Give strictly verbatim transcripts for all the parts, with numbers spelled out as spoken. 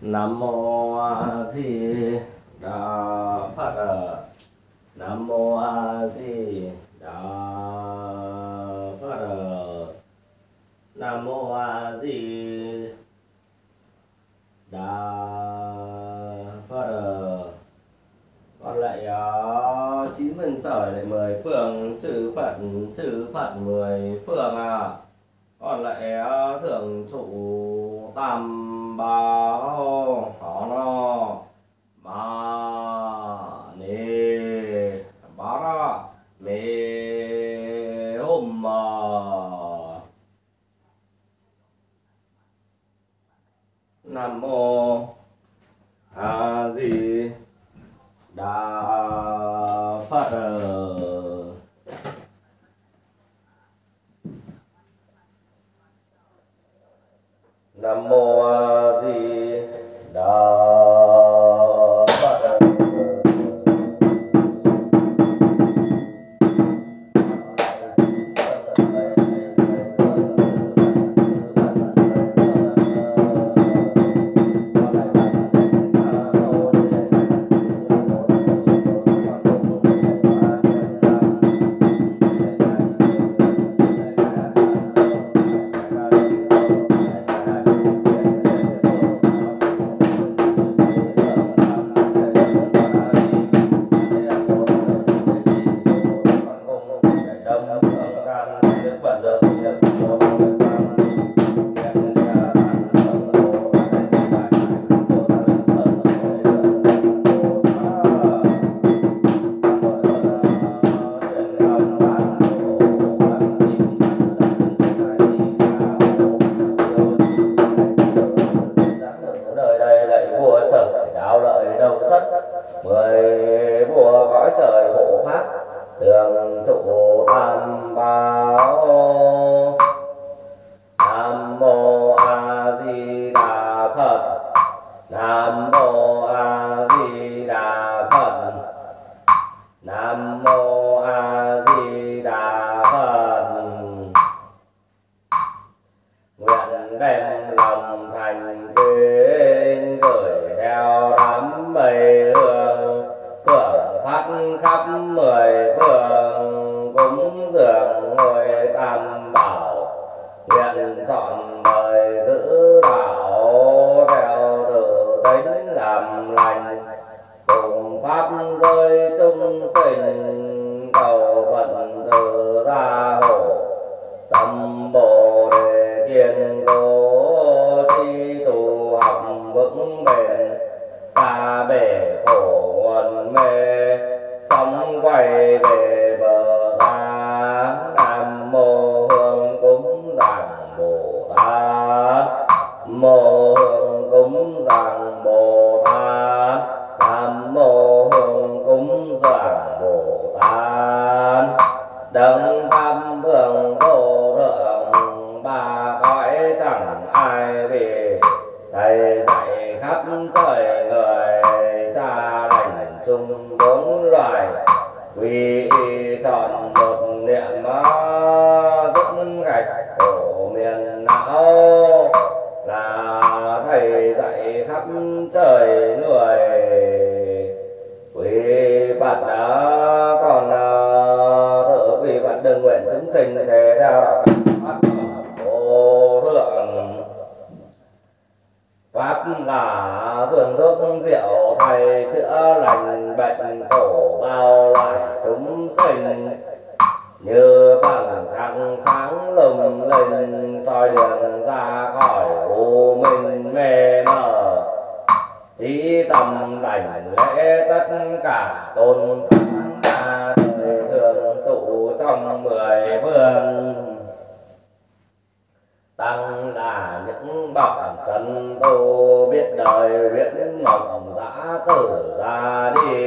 Nam mô A Di Đà Phật. Nam mô A Di Đà Phật. Nam mô A Di Đà Phật. Còn lại uh, chín phần trời lại mười phương chư Phật, chư Phật mười phương à. Còn lại uh, thượng trụ tam bảo họ nó mà nê bá ra mê hôm mà Nam mô A Di Đà Phật. Nam mô A Di Đà Phật. Mười vua cõi trời hộ pháp, tường trụ tam bảo. Nam mô A Di Đà Phật. Nam mô A Di Đà Phật. Nam mô A Di Đà Phật. Nguyện đem lòng thành kính gửi theo đám mây hương, phượng phát khắp mười phương, cúng dường ngôi tam bảo. Nguyện chọn đời giữ đạo, theo tự tính làm lành, cùng pháp giới chúng sinh, cầu phận từ gia hộ. Tâm Bồ Đề kiên cố, chi tu học vững bền, xa bể khổ nguồn mê, sóng quay về bờ ra. Nam mô Hương cúng dường Bồ Tát. Mô Hương cúng dường Bồ Tát. Nam mô Hương cúng dường Bồ Tát. Đấng pháp phương vô thượng, ba cõi chẳng ai vì, thầy dạy khắp trời người, cha lành chung bốn loài. Quy y chọn một niệm dứt gạch khổ miền não, là thầy dạy khắp trời người. Quý Phật đã còn tự quý Phật đừng nguyện chúng sinh thế theo đạo Pháp vô thượng. Pháp là phương thuốc diệu, thầy chữa lành bệnh khổ bao loài chúng sinh. Như bằng trăng sáng lung linh, soi đường ra khỏi u minh mê mờ. Chí tâm lành lễ tất cả tôn thắng đa, thời thường trụ trong mười phương. Tăng là những bậc chân tu, biết đời viễn mộng dã tử ra đi.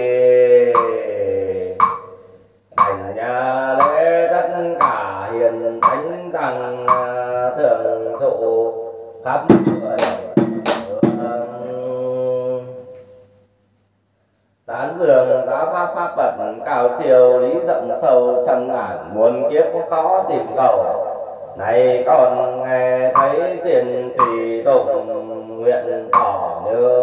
Thành nhà lễ tất cả hiền thánh tăng, thường trụ khắp mười phương. Tán dương giáo pháp pháp Phật cao siêu, lý rộng sâu trăm ngàn muôn kiếp khó tìm cầu. Này con nghe thấy truyền trì tụng, nguyện tỏ như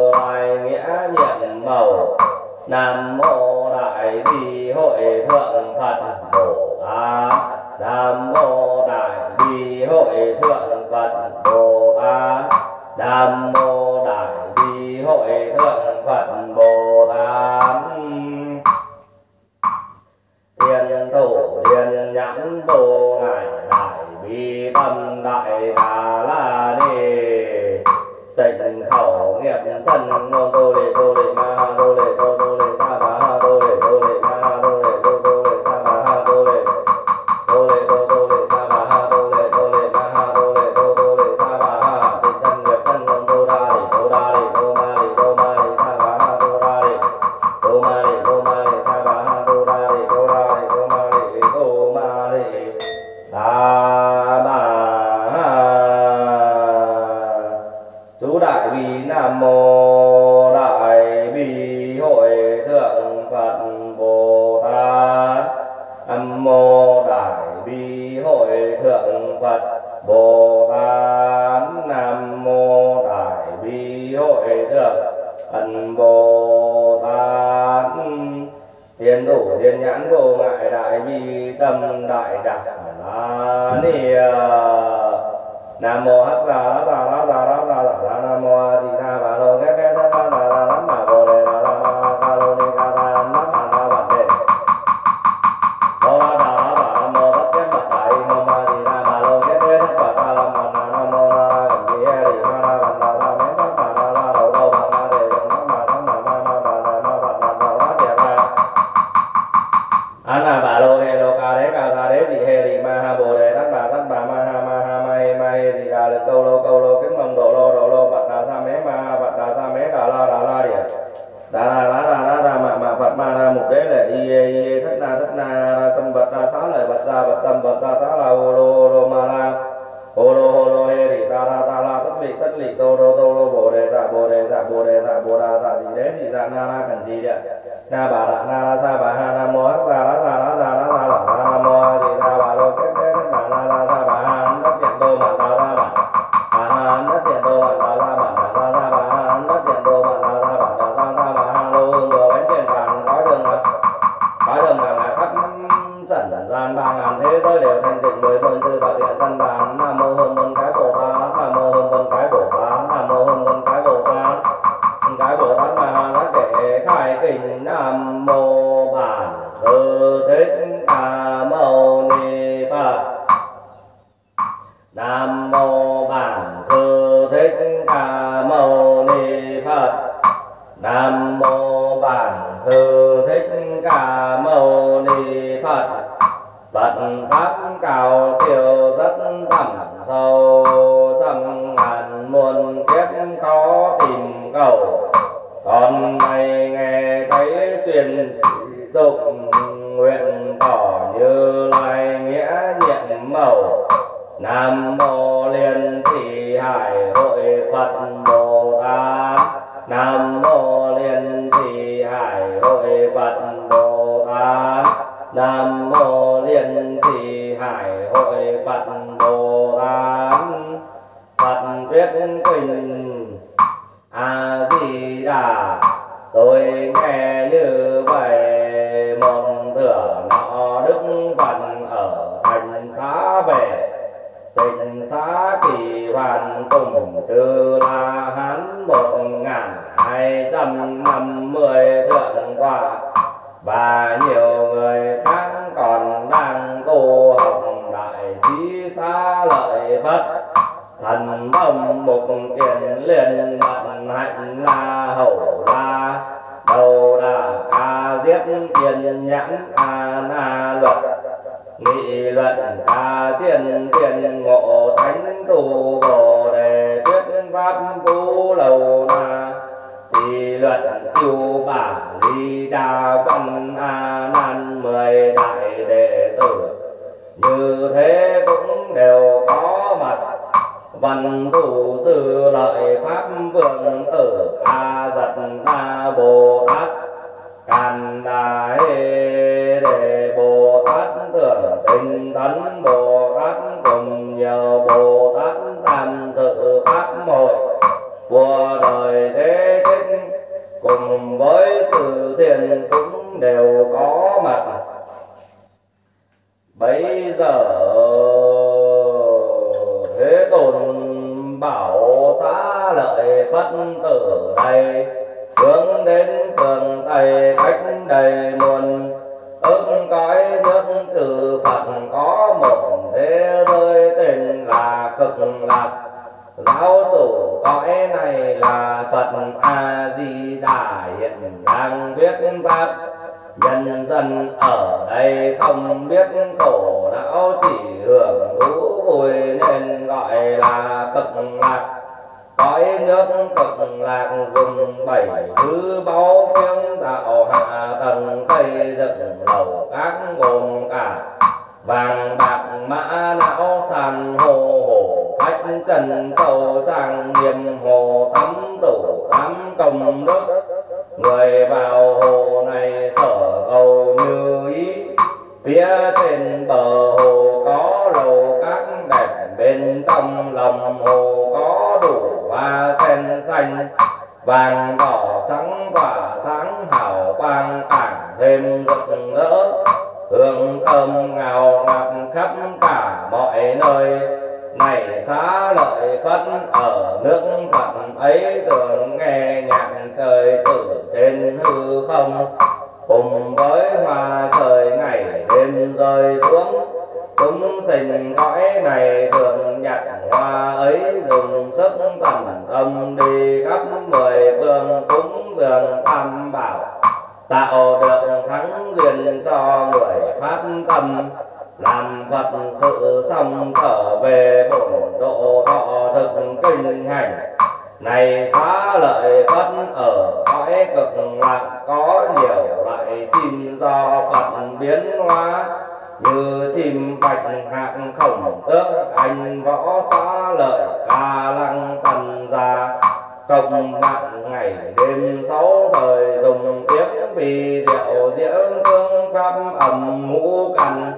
màu. Nam mô Đại Bi Hội Thượng Phật Bồ Tát. Nam mô Đại Bi Hội Thượng Phật Bồ Tát. Nam mô Đại Bi Hội Thượng Phật Bồ Tát. Thiên thủ thiên nhãn bồ ngài đại bi tâm đại đà la ni. Tịnh khẩu nghiệp chân ngôn tô lệ tô lệ ma ha tô lệ tô tô lệ sa bà ha tô lệ tô lệ ma ha tô lệ tô tô lệ sa bà ha tô lệ tô lệ tô tô lệ sa bà ha tô lệ tô lệ ma ha tô lệ tô tô lệ sa bà ha. Tịnh thân nghiệp chân ngôn tô đa lệ tô đa lệ tô ma lệ tô ma lệ sa bà ha tô đa lệ tô ma lệ tô ma lệ sa bà ha tô đa lệ tô đa lệ tô ma lệ tô ma lệ sa bà ha. Chú Đại Bi Nam Mô Đại Bi Hội Thượng Phật Bồ Tát. Nam Mô Đại Bi Hội Thượng Phật Bồ Tát. Nam Mô Đại Bi Hội Thượng Phật Bồ Tát. Thiên thủ thiên nhãn vô ngại đại bi tâm đại đẳng la ni. Nam mô Hắc Ra La Ra La Ra La Ra La Ra. Nam mô A Di Đà Bà Lô Kết Kết Thất La La La La Ma Bồ Đề La La Ma Ca Lô Ni Ca Tha Âm Nát Hàn La Bạt Đề Sô La Đà La Bà. Nam mô Tất Nhất Bạch Đại Nam mô A Di Đà Bà Lô Kết Kết Thất Bạch La La Ma Na. Nam mô La La Cẩm Di E Rì Ma La Bành La La Mén Thất Bà La La Đầu Đầu Bà La Đề Dòng Thất Bà Thất Bà Ma Ma Bà La Ma Bạch Bạch Đầu Lát Địa Tha An La Bà Lô Hê Lô Ca Đế Ca Tha Đế Dị Hê Rì Ma Ha Bồ Đề Thất Bà Thất Bà Ma Ha Ma Ha Ma Hê Ma Hê Rì Đà Lực Câu Lô Câu Lô Kính Mông Độ Lô Độ Lô Bạch Đà Sa Mế Ma Ha Bạch Đà Sa Mế Đà La Đà La Địa Đà La Đà La Đà Đà Mạ Mạ Phật Ma Na Mục Đế Lệ Y E Y E Thất Na Thất Na Đa Sâm Bật Đa Xá Lợi Bật Gia Bật Sâm Bật Gia Xá La Hô Lô Hô Lô Ma La Hô Lô Hô Lô Hê Rì Ta La Ta La Tất Lị Tất Lị Tô Đô Tô Lô Bồ Đề Dạ Bồ Đề Dạ Bồ Đề Dạ Bồ Đà Dạ Dị Đế Dị Dạ Na La Cẩn Trì Địa Na Bà Đà Na La Sa Bà Ha. Nam mô Hắc Ra La Ra La Ra La Ra La Ra. Nam mô A Di Đà Bà Lô Kết Kết Thất Bà La La Sa Bà Ha. Ấn Đất Điện Đô Mạn Đà La Bản Bà Ha. Ấn Đất Điện Đô Mạn Đà La Bản Đà Sa Sa Bà Ha. Ấn Đất Điện Đô Mạn Đà La Bản Đà Sa Sa Bà Ha. Lô hương bờ bánh trên bàn cõi đường cõi đường vàng ngài khắp trần gian ba ngàn thế giới đều thanh tịnh mười vườn chư Phật điện tân bàn. Nam mô Hương Vân Cái Bồ Tát. Nam mô Hương Vân Cái Bồ Tát. Nam mô Hương Vân Cái Bồ Tát. Cái Bồ Tát Ma Tát Để khai kinh. Nam mô Bản Sư Thích Ca Mâu Ni Phật. Nam mô Bản Sư Thích Ca Mâu Ni Phật. Nam mô Bản Sư Thích Ca Mâu Ni Phật. Phật pháp cao siêu rất thẳm sâu, trăm ngàn muôn kiếp có tìm cầu. Con này nghe thấy truyền tục nguyện tỏ Như Lai nghĩa nhiệm màu. Nam mô Liên Thị Hải Hội Phật Bồ Tát. Nam mô Liên Thị Hải Hội Phật Bồ Tát. Nam mô Liên Thị Hải Hội Phật Bồ Tát. Phật thuyết kinh A Di Đà. Tôi nghe như vậy một thửa nọ Đức Phật ở thành xá về. Tịnh xá Kỳ Hoàn cùng chư La Hán một ngàn hai trăm năm mươi thượng tọa và nhiều người khác còn đang tu học đại trí xá lợi Phật. Thần bông mục kiền liền mật hạnh la hậu la đầu đà ca diếp tiền nhãn a na luật nghị luận ca chiên chiên ngộ thánh tu bồ đề thuyết pháp phú lầu na chỉ luận yêu bả ly đa văn a nan mười đại đệ tử như thế cũng đều có mặt. Văn thủ sư lợi pháp vương tử a giật na bồ tát càn đà hê đề bồ tát tưởng tinh tấn bồ tát cùng nhiều bồ tát tham dự pháp hội của đời thế thích cùng cùng với chư thiên cũng đều có mặt. Bấy giờ Thế Tôn bảo xá lợi Phất tử này hướng đến phương Tây cách đầy muôn ức cõi nước trừ Phật có một thế giới tên là Cực Lạc. Giáo chủ cõi này là Phật A Di Đà hiện đang thuyết pháp. Nhân dân ở đây không biết khổ não chỉ hưởng thú vui nên gọi là Cực Lạc. Cõi nước Cực Lạc dùng bảy thứ báu kiến tạo hạ tầng xây dựng lầu các gồm cả vàng bạc mã não san hô hổ phách trần châu trang nghiêm hồ thắm tủ tám công đức. Người vào hồ này sở cầu như ý. Phía trên bờ hồ có lầu các đẹp, bên trong lòng hồ có đủ hoa sen xanh vàng đỏ trắng tỏa sáng hào quang càng thêm rực rỡ. Hương thơm ngào ngạt khắp cả mọi nơi. Này xá lợi Phất ở nước Phật ấy thường nghe nhạc trời từ trên hư không, cùng với hoa trời ngày đêm rơi xuống. Chúng sinh cõi này thường nhặt hoa ấy dùng sức tận tâm đi khắp mười phương cúng dường tam bảo, tạo được thắng duyên cho người phát tâm. Làm Phật sự xong trở về bổn độ thọ thực kinh hành. Này xá lợi Phất ở cõi Cực Lạc có nhiều loại chim do Phật biến hóa, như chim bạch hạc khổng tước anh võ xá lợi ca lăng tần gia. Cộng mạng ngày đêm sáu thời dùng tiếng vì diệu diễn phương pháp ẩm ngũ căn.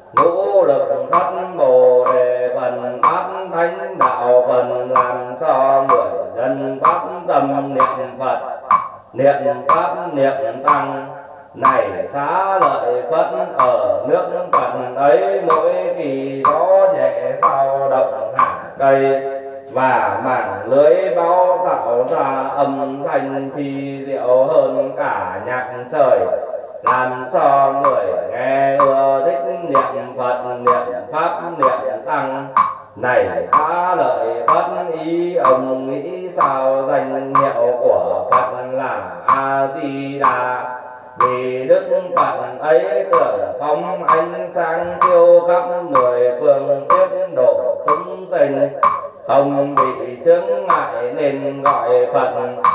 Ngũ lực thất bồ đề phần pháp thánh đạo phần làm cho người dân pháp tâm niệm Phật, niệm pháp niệm tăng. Này xá lợi Phất ở nước Phật ấy mỗi khi gió nhẹ sao động hạt cây và mảng lưới bao tạo ra âm thanh thi diệu hơn cả nhạc trời, làm cho người nghe ưa thích niệm Phật niệm pháp niệm tăng. Này xá lợi Phất ý ông nghĩ sao danh hiệu của Phật là A Di Đà? Vì Đức Phật ấy tưởng phóng ánh sáng chiếu khắp mười phương tiếp độ chúng sinh, không bị chướng ngại nên gọi Phật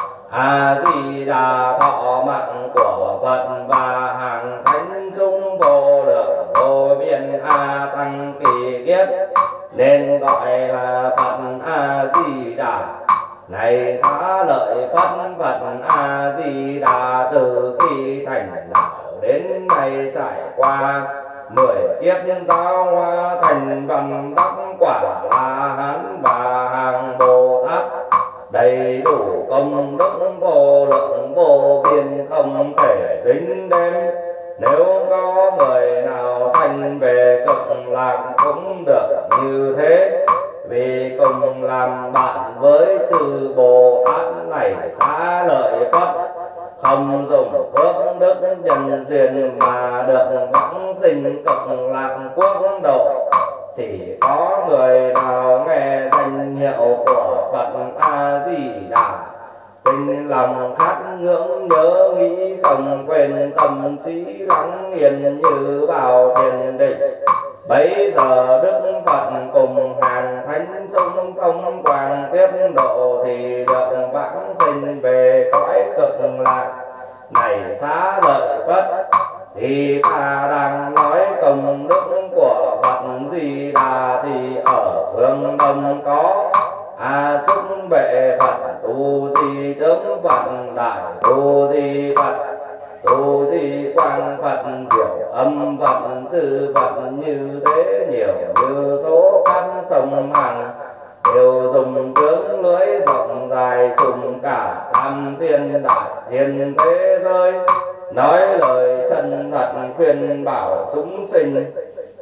A Di Đà. Thọ mạng của Phật và hàng thánh chúng vô lượng vô biên a tăng kỳ kiếp nên gọi là Phật A Di Đà. Này xá lợi Phất, Phật A Di Đà từ khi thành đạo đến nay trải qua mười kiếp giáo hóa thành văn đắc quả La Hán và hàng Bồ Tát, đầy đủ công đức vô lượng vô biên không thể đính đếm. Nếu có người nào sanh về Cực Lạc cũng được như thế, vì cùng làm bạn với chư Bồ Tát này xá lợi Phất, không dùng phước đức nhân duyên mà được vãng sinh Cực Lạc quốc độ. Chỉ có người nào nghe danh hiệu của Phật A Di Đà, sinh lòng khát ngưỡng nhớ nghĩ không quên, tâm trí lắng yên như vào thiền định, bấy giờ Đức Phật cùng hàng thánh chúng không quang tiếp độ thì được vãng sinh về cõi Cực Lạc. Này xá lợi Phất, thì ta đang nói công đức của Phật Di Đà thì ở phương Đông có A Xúc Bệ Phật, Tu Di Tướng Phật, Đại Tu Di Phật, Tu Di Quang Phật, Diệu Âm Phật, chư Phật như thế nhiều như số các sông hàng. đều dùng tướng lưỡi rộng dài trùng cả tam thiên đại thiên thế giới, nói lời chân thật khuyên bảo chúng sinh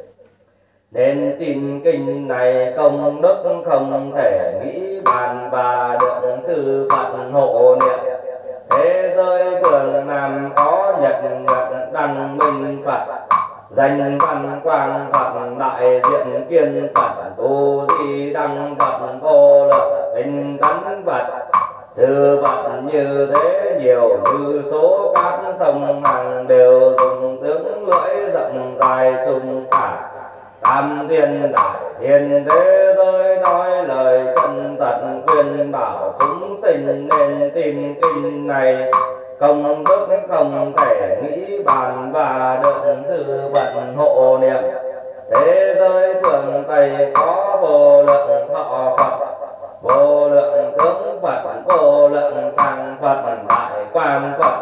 nên tin kinh này. Công đức không thể nghĩ bàn và được sư Phật hộ niệm. Thế giới phương Nam có nhật nguyệt đăng minh Phật, danh văn quang Phật, đại diện kiên Phật, tu di đăng Phật, vô lượng tinh tấn Phật. Chư Phật như thế nhiều như số cát sông hàng, đều dùng tướng lưỡi rộng dài trùng cả tam thiên đại thiên thế giới, nói lời chân thật khuyên bảo chúng sinh nên tin kinh này. Công đức không thể nghĩ bàn và được sư Phật hộ niệm. Thế giới phương Tây có vô lượng thọ Phật, vô lượng tướng Phật, vô lượng trang Phật, đại quang Phật,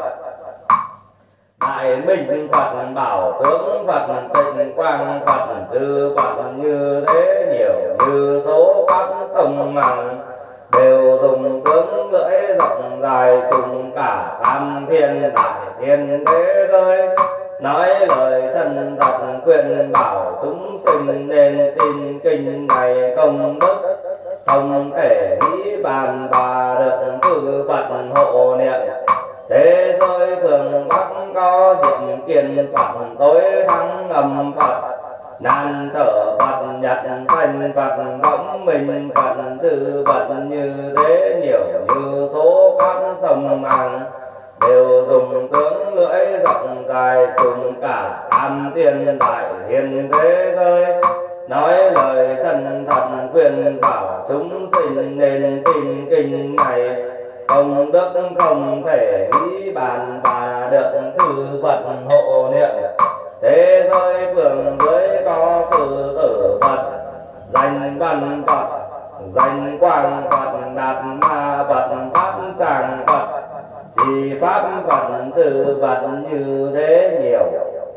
đại minh Phật, bảo tướng Phật, tịnh quang Phật. Chư Phật như thế nhiều như số các sông ngàn, đều dùng tướng lưỡi rộng dài trùng cả tam thiên đại thiên thế giới, nói lời chân thật khuyên bảo chúng sinh nên tin kinh này. Công đức không thể nghĩ bàn và được chư Phật hộ niệm. Thế giới phương Bắc có diện kiên Phật, tối thắng âm Phật, nan sở Phật, nhật xanh Phật, bóng minh Phật. Chư Phật như thế nhiều như số các sông hàng, đều dùng tướng lưỡi rộng dài trùng cả tam thiên đại thiên thế giới, nói lời chân thật khuyên bảo chúng sinh nên tin kinh này. Công đức không thể nghĩ bàn và được chư Phật hộ niệm. Thế giới phương dưới có sư tử Phật, danh văn Phật, danh quang Phật, đạt ma Phật, pháp tràng Phật, chỉ pháp Phật. Chư Phật như thế nhiều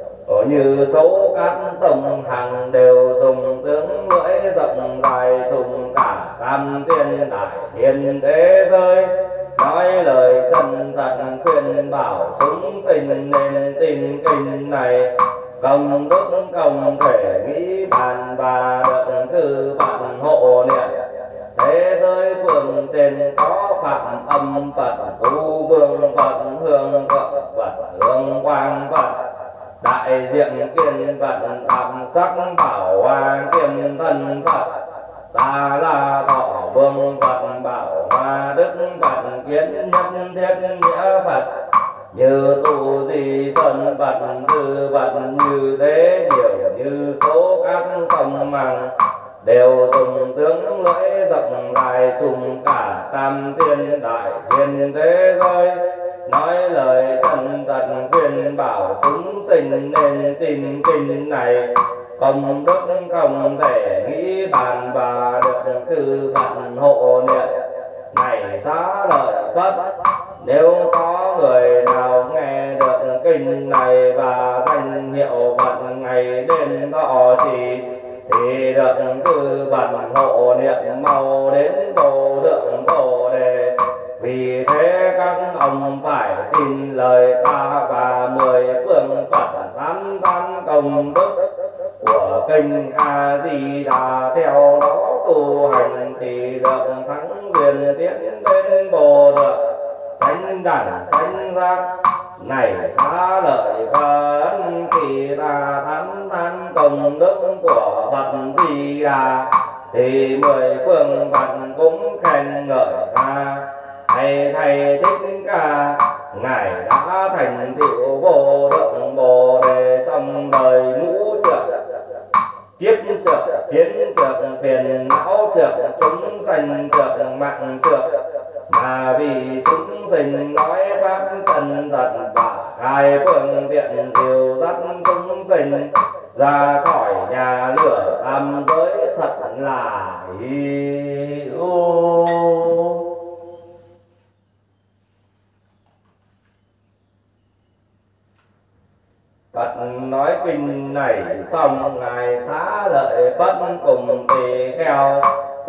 như số các sông hàng, đều dùng tướng lưỡi rộng dài trùng cả tam thiên đại thiên thế giới, nói lời chân thật khuyên bảo chúng sinh nên tin kinh này. Công đức không thể nghĩ bàn và được chư Phật hộ niệm. Thế giới phương trên có phạm âm Phật, tu vương Phật, hương Phật, Phật hương quang Phật, đại diện kiên Phật, tam sắc bảo hoa kiêm thân Phật, ta la thọ vương Phật, bảo hoa đức Phật, kiến nhân thiết nghĩa Phật, như tu di sơn Phật. Chư Phật như thế nhiều như số các sông hàng, đều dùng tướng lưỡi rộng dài trùng cả tam thiên đại thiên thế giới, nói lời chân thật khuyên bảo chúng sinh nên tin kinh này. Công đức không thể nghĩ bàn và được chư Phật hộ niệm. Này xá lợi Phất, nếu có người nào nghe được kinh này và danh hiệu Phật ngày đêm thọ trì, thì được chư Phật hộ niệm mau đến vô thượng Bồ Đề. Vì thế các ông phải tin lời ta và mười phương Phật tán tán công đức của kinh A Di Đà, theo đó tu hành thì được thắng duyên tiến đến vô thượng chánh đẳng chánh giác. Này xá lợi Phật, khi ta thắng tán công đức của Phật Di Đà thì mười phương Phật cũng khen ngợi ta. Thầy thầy Thích Ca, ngài đã thành tựu vô thượng Bồ Đề trong đời ngũ trượng, kiếp trượng, kiến trượng, phiền não trượng, chúng sanh trượng, mạng trượng, mà vì chúng sinh nói pháp chân thật và khai phương tiện diệu dắt chúng sinh ra khỏi nhà lửa tam giới, thật là hữu. Phật nói kinh này xong, ngài xá lợi Phất cùng tỳ kheo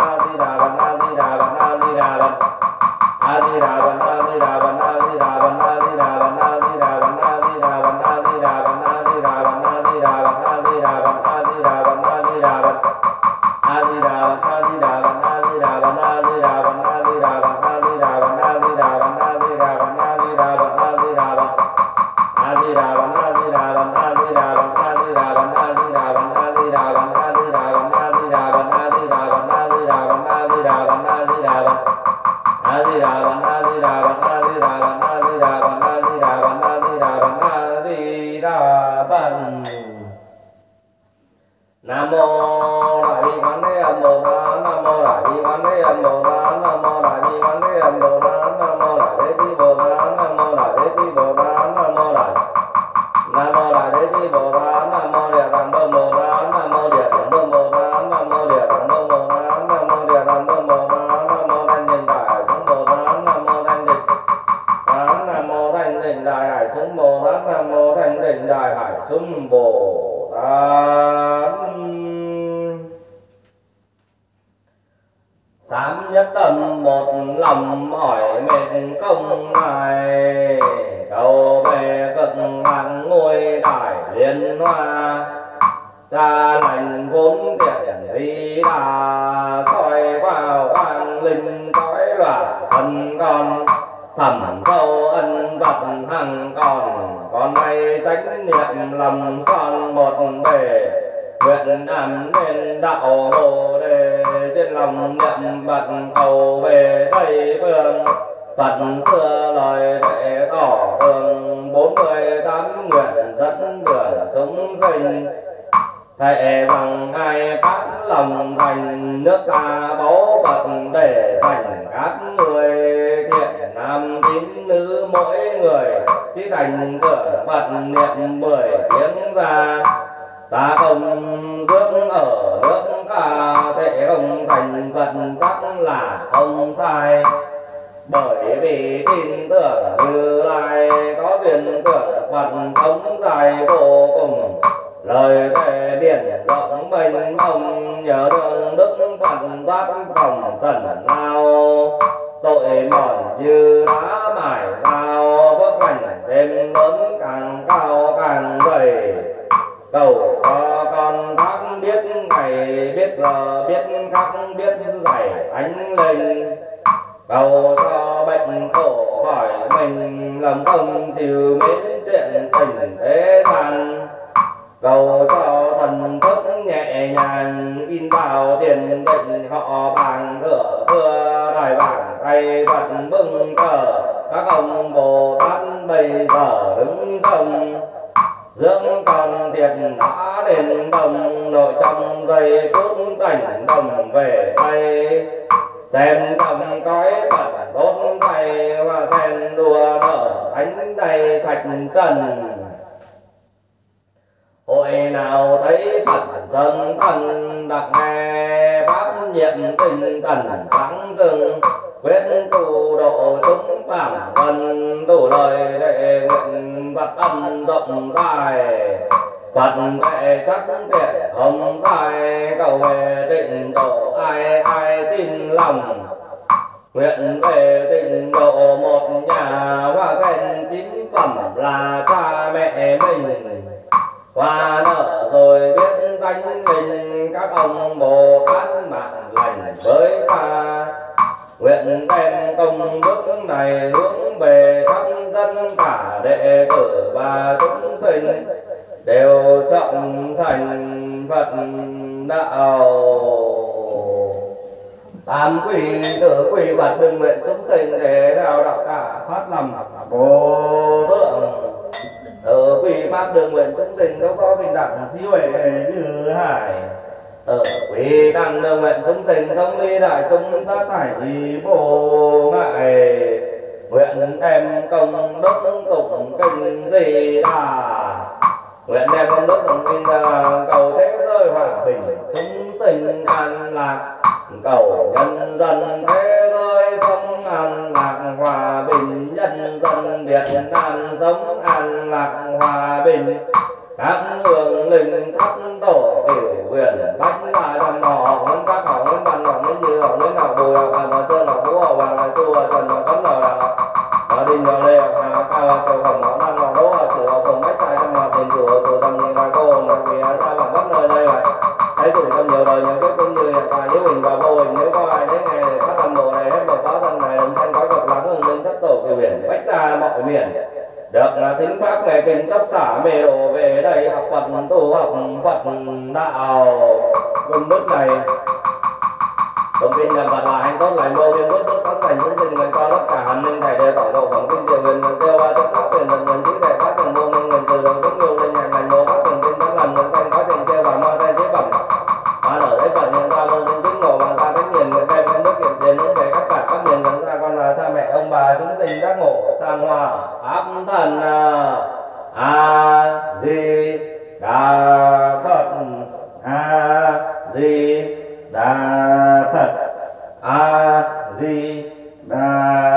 A Di Đà Phật, A Di Đà Phật, A Di Đà Phật. A Di Đà Phật, A Di Đà Phật, A Di Đà Phật, A Di Đà Phật, A Di Đà Phật, A Di Đà Phật, A Di Đà Phật, A Di Đà Phật, A Di Đà Phật, A Di Đà Phật, A Di Đà Phật, A Di Đà Phật. A Di Đà Phật, A Di Đà Phật, A Di Đà Phật, A Di Đà Phật, A Di Đà Phật, A Di Đà Phật, A Di Đà Phật, A Di Đà Phật, A Di Đà Phật, A Di Đà Phật. A Di Đà Phật, A Di Đà Phật, A Di Đà Phật, A Di Đà Phật, A Di Đà Phật, A Di Đà Phật, A Di Đà Phật, A Di Đà Phật, A Di Đà Phật, A Di Đà Phật, A Di Đà Phật, A Di Đà Phật. A Di Đà Phật, A Di Đà Phật, A Di Đà Phật, A Di Đà Phật, A Di Đà Phật, A Di Đà Phật, A Di Đà Phật. Nam mô Đại Bi Quán Thế Âm Bồ Tát, Nam mô Đại Bi Quán Thế Âm Bồ Tát, Nam mô Đại Bi Quán Thế Âm Bồ Tát, Nam mô Đại Thế Chí Bồ Tát, Nam mô Đại Thế Chí Bồ Tát, Nam mô Đại Nam mô Đại Thế Chí Bồ Tát, Nam mô Địa Tạng Vương Bồ Tát, Nam mô Địa Tạng Vương Bồ Tát, Nam mô Địa Tạng Vương Bồ Tát, Nam mô Địa Tạng Vương Bồ Tát, Nam mô Thanh Tịnh Đại Hải Chúng Bồ Tát, Nam mô Thanh Tịnh Tát, Nam mô Thanh Tịnh Đại Hải Chúng Bồ Tát, Nam mô Thanh Tịnh Đại Hải Chúng Bồ Tát. Sám đền công này cầu về cực ngàn ngôi đại liên hoa cha lành vốn tiện di đà soi vào quang linh cõi loạn thân con thẩm sâu ân vật hằng còn con nay tránh niệm lầm son một bề nguyện làm nên đạo bồ đề trên lòng niệm bật cầu về tây phương Phật xưa lời dạy tỏ tường bốn mươi tám nguyện dẫn đường chúng sinh thệ rằng ai phát lòng thành nước ta báu vật để dành các người thiện nam tín nữ mỗi người chỉ thành cửa Phật niệm mười tiếng ra ta không dưỡng ở nước ta thể không thành Phật chắc là không sai bởi vì tin tưởng Như Lai có duyên tưởng Phật sống dài vô cùng lời thề biển rộng mênh mông nhớ đường đức Phật thoát phòng sần lao tội mòn như đá mài dao bước hành thêm lớn càng cao càng dày cầu cho con thác biết ngày biết giờ biết khắc biết giải ánh lên cầu cho bệnh khổ khỏi mình làm công chịu mến chuyện tình thế gian cầu cho thần thức nhẹ nhàng in vào tiền định họ bàn cửa thưa đài bảng tay vật bưng chờ các ông Bồ Tát bây giờ đứng sông dưỡng con thiện đã đến đồng nội trong giây phút cảnh đồng về tay xem trong cõi Phật tốt tay và sen đùa nở ánh tay sạch trần hội nào thấy Phật chân thân đặt nghe pháp nhiệm tinh thần sáng rừng quyết tu độ chúng phạm thân đủ lời đệ nguyện Phật âm rộng dài Phật đệ chắc thiện không sai cầu về tịnh độ ai ai tin lòng nguyện về tịnh độ một nhà hoa sen chín phẩm là cha mẹ mình hoa nở rồi biết tánh linh các ông Bồ Tát mạng lành với ta nguyện đem công đức này hướng về khắp tất cả đệ tử và chúng sinh đều trọng thành Phật đạo tam quỷ tử quỷ Phật đừng nguyện chúng sinh để theo đạo cả phát lòng vô thượng ở quỷ pháp đường nguyện chúng sinh đâu có bình đẳng trí huệ như hải ở quỷ đẳng đường nguyện chúng sinh không ly đại chúng ta thải vô ngại nguyện đem công đức tụng kinh Di Đà nguyện đem công đức tụng kinh Đà cầu thế giới hòa bình chúng sinh an lạc cầu nhân dân thế giới sống an lạc hòa bình nhân dân Việt Nam sống an lạc hòa bình các hương linh thắp tổ tiểu huyền bách lại đầm đỏ vẫn các họ vẫn bằng họ như như họ nguyễn họ bùi họ bằng họ sơn họ vũ họ vàng họ chu họ trần họ cấm họ đào họ đình họ lê họ cao họ cầu khổng họ đăng họ đỗ họ sử họ phùng bách trai trong họ tiền chủ họ chủ tâm nhìn ngoài cô họ vì ra bằng bất nơi đây vậy thấy chủ trong nhiều đời nhiều kiếp cũng như hiện tại với mình và vô hình nếu có ai đến ngày để phát tâm bộ này hết một báo thân này đồng thanh có cực lắng hương linh thất tổ kiểu biển bách ra mọi miền được là thính pháp ngày kinh chấp xả mê đồ về đây học Phật tu học Phật đạo công đức này công kinh là Phật là hành tốt lành vô biên bất đức sẵn sành chúng sinh nguyện cho tất cả hàn ninh thầy đều tổng độ phẩm kinh triệu nguyện nguyện tiêu ba chấp pháp quyền lực nguyện trí thể phát trường vô minh nguyện trừ đầu chúng yêu linh nhạc lành bồ tát thường kinh tấn lần nguyện sanh có trình tiêu và ma sen chế phẩm và ở đấy Phật hiện ra vô sinh chứng ngộ bằng ta thánh hiền nguyện đem công đức hiện tiền hướng về tất cả các miền gần xa con là cha mẹ ông bà chúng sinh giác ngộ trang hòa pháp thần a di đà Phật a di đà Phật a di đà